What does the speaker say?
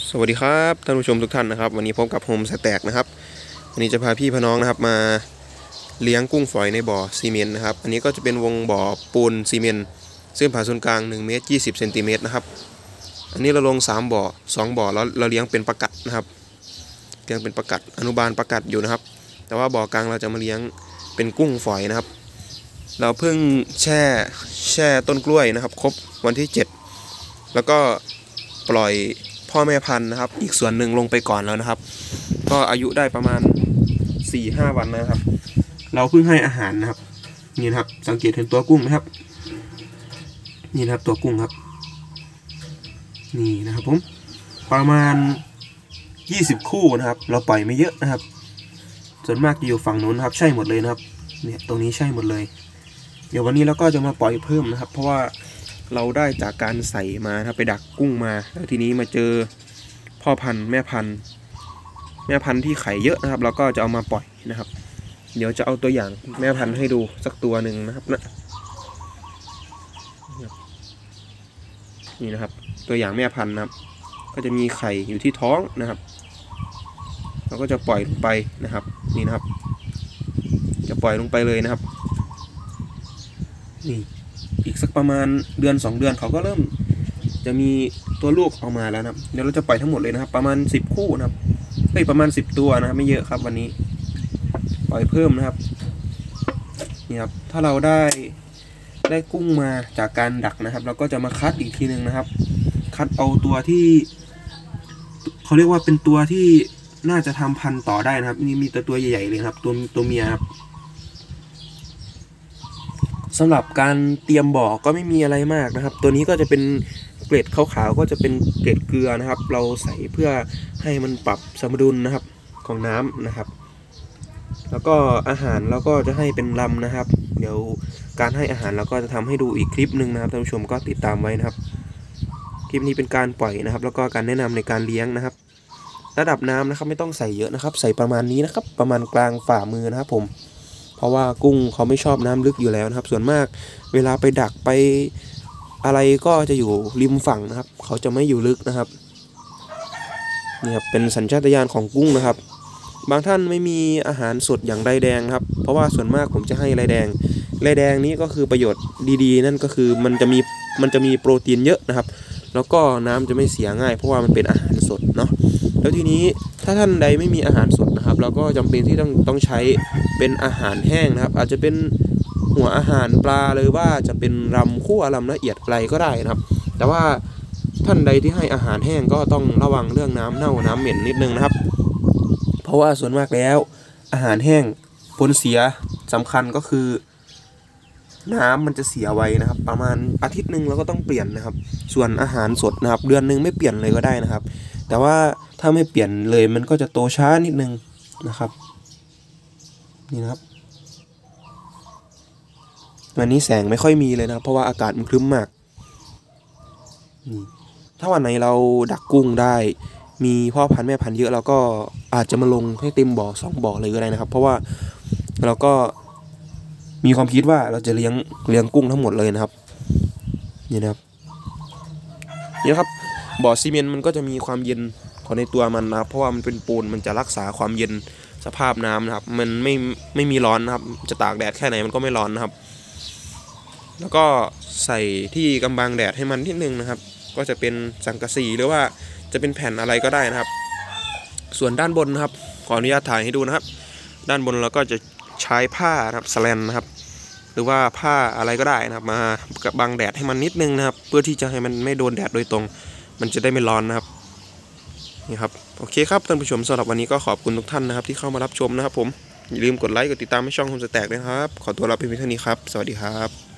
สวัสดีครับท่านผู้ชมทุกท่านนะครับวันนี้พบกับโฮมสแต็กนะครับวันนี้จะพาพี่พน้องนะครับมาเลี้ยงกุ้งฝอยในบ่อซีเมนต์นะครับอันนี้ก็จะเป็นวงบ่อปูนซีเมนต์ซึ่งผ่าศูนย์กลาง1 เมตร 20 เซนติเมตรนะครับอันนี้เราลง3บ่อ2บ่อแล้วเราเลี้ยงเป็นประกัดนะครับเลี้ยงเป็นประกัดอนุบาลประกัดอยู่นะครับแต่ว่าบ่อกลางเราจะมาเลี้ยงเป็นกุ้งฝอยนะครับเราเพิ่งแช่ต้นกล้วยนะครับครบวันที่7แล้วก็ปล่อยพ่อแม่พันธุ์นะครับอีกส่วนหนึ่งลงไปก่อนแล้วนะครับก็อายุได้ประมาณ 4-5 วันนะครับเราเพิ่งให้อาหารนะครับนี่นะครับสังเกตเห็นตัวกุ้งนะครับนี่นะครับตัวกุ้งครับนี่นะครับผมประมาณ20คู่นะครับเราปล่อยไม่เยอะนะครับส่วนมากจะอยู่ฝั่งนู้นนะครับใช่หมดเลยนะครับเนี่ยตรงนี้ใช่หมดเลยเดี๋ยววันนี้เราก็จะมาปล่อยเพิ่มนะครับเพราะว่าเราได้จากการใส่มาครับไปดักกุ้งมาแล้วทีนี้มาเจอพ่อพันธุ์แม่พันธุ์ที่ไข่เยอะนะครับเราก็จะเอามาปล่อยนะครับเดี๋ยวจะเอาตัวอย่างแม่พันธุ์ให้ดูสักตัวหนึ่งนะครับนี่นะครับตัวอย่างแม่พันธุ์นะครับก็จะมีไข่อยู่ที่ท้องนะครับเราก็จะปล่อยลงไปนะครับนี่นะครับจะปล่อยลงไปเลยนะครับนี่อีกสักประมาณเดือน2 เดือนเขาก็เริ่มจะมีตัวลูกออกมาแล้วนะครับเดี๋ยวเราจะปล่อยทั้งหมดเลยนะครับประมาณ10คู่นะครับประมาณ10ตัวนะครับไม่เยอะครับวันนี้ปล่อยเพิ่มนะครับนี่ครับถ้าเราได้กุ้งมาจากการดักนะครับเราก็จะมาคัดอีกทีหนึ่งนะครับคัดเอาตัวที่เขาเรียกว่าเป็นตัวที่น่าจะทำพันธุ์ต่อได้นะครับนี่มีตัวใหญ่ๆเลยครับตัวเมียครับสำหรับการเตรียมบ่อก็ไม่มีอะไรมากนะครับตัวนี้ก็จะเป็นเกล็ดขาวๆก็จะเป็นเกล็ดเกลือนะครับเราใส่เพื่อให้มันปรับสมดุลนะครับของน้ำนะครับแล้วก็อาหารเราก็จะให้เป็นลำนะครับเดี๋ยวการให้อาหารเราก็จะทำให้ดูอีกคลิปหนึ่งนะครับท่านผู้ชมก็ติดตามไว้นะครับคลิปนี้เป็นการปล่อยนะครับแล้วก็การแนะนำในการเลี้ยงนะครับระดับน้ำนะครับไม่ต้องใส่เยอะนะครับใส่ประมาณนี้นะครับประมาณกลางฝ่ามือนะครับผมเพราะว่ากุ้งเขาไม่ชอบน้ำลึกอยู่แล้วนะครับส่วนมากเวลาไปดักไปอะไรก็จะอยู่ริมฝั่งนะครับเขาจะไม่อยู่ลึกนะครับนี่ครับเป็นสัญชาตญาณของกุ้งนะครับบางท่านไม่มีอาหารสดอย่างไรแดงครับเพราะว่าส่วนมากผมจะให้ไรแดงนี้ก็คือประโยชน์ดีๆนั่นก็คือมันจะมีโปรตีนเยอะนะครับแล้วก็น้ำจะไม่เสียง่ายเพราะว่ามันเป็นอาหารสดเนาะแล้วทีนี้ถ้าท่านใดไม่มีอาหารสดนะครับเราก็จำเป็นที่ต้องใช้เป็นอาหารแห้งนะครับอาจจะเป็นหัวอาหารปลาเลยว่าจะเป็นรำคั่วรำละเอียดอะไรก็ได้นะครับแต่ว่าท่านใดที่ให้อาหารแห้งก็ต้องระวังเรื่องน้ำเน่าน้ำเหม็นนิดนึงนะครับเพราะว่าส่วนมากแล้วอาหารแห้งผลเสียสำคัญก็คือน้ำมันจะเสียไวนะครับประมาณอาทิตย์หนึ่งเราก็ต้องเปลี่ยนนะครับส่วนอาหารสดนะครับเดือนหนึ่งไม่เปลี่ยนเลยก็ได้นะครับแต่ว่าถ้าไม่เปลี่ยนเลยมันก็จะโตช้านิดนึงนะครับนี่นะครับวันนี้แสงไม่ค่อยมีเลยนะครับเพราะว่าอากาศมันครึ้มมากนี่ถ้าวันไหนเราดักกุ้งได้มีพ่อพันธุ์แม่พันธุ์เยอะเราก็อาจจะมาลงให้เต็มบ่อ2 บ่อเลยก็ได้นะครับเพราะว่าเราก็มีความคิดว่าเราจะเลี้ยงกุ้งทั้งหมดเลยนะครับนี่นะครับนี่ครับบ่อซีเมนต์มันก็จะมีความเย็นของในตัวมันนะครับเพราะว่ามันเป็นปูนมันจะรักษาความเย็นสภาพน้ำนะครับมันไม่มีร้อนนะครับจะตากแดดแค่ไหนมันก็ไม่ร้อนนะครับแล้วก็ใส่ที่กำบังแดดให้มันนิดนึงนะครับก็จะเป็นสังกะสีหรือว่าจะเป็นแผ่นอะไรก็ได้นะครับส่วนด้านบนนะครับขออนุญาตถ่ายให้ดูนะครับด้านบนเราก็จะใช้ผ้านะครับสแลนนะครับหรือว่าผ้าอะไรก็ได้นะครับมาบังแดดให้มันนิดนึงนะครับเพื่อที่จะให้มันไม่โดนแดดโดยตรงมันจะได้ไม่ร้อนนะครับนี่ครับโอเคครับท่านผู้ชมสำหรับวันนี้ก็ขอบคุณทุกท่านนะครับที่เข้ามารับชมนะครับผมอย่าลืมกดไลค์กดติดตามให้ช่องโฮมสแต็กด้วยครับขอตัวลาไปเพียงเท่านี้ครับสวัสดีครับ